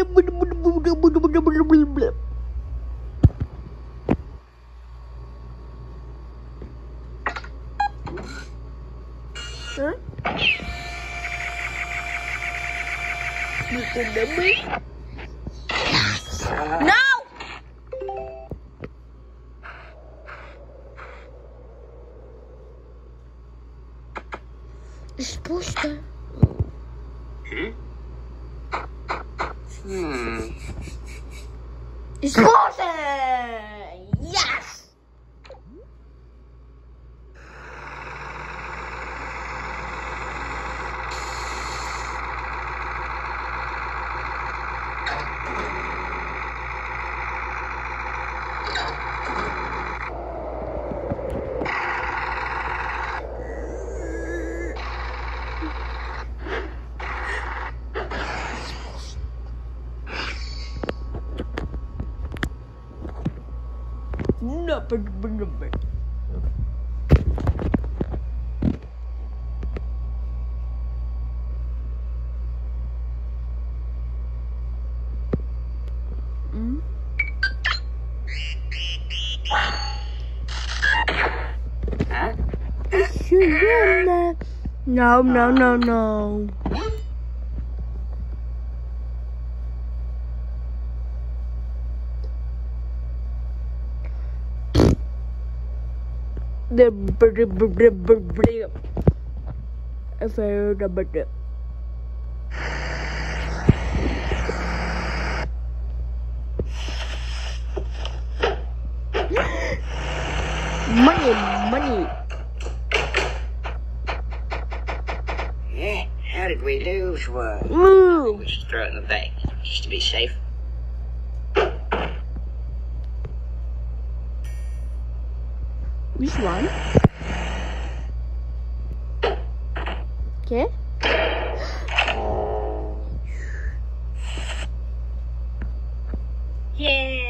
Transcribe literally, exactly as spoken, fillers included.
Huh? No! It's supposed to. Hmm? Hmm. It's supposed to. Yes! No, but but but. Hmm? Huh? No, no, no, no. The if I heard about it. Money, money. Yeah, how did we lose one? Ooh. We should throw it in the bank, just to be safe. Which one? Okay. Yeah.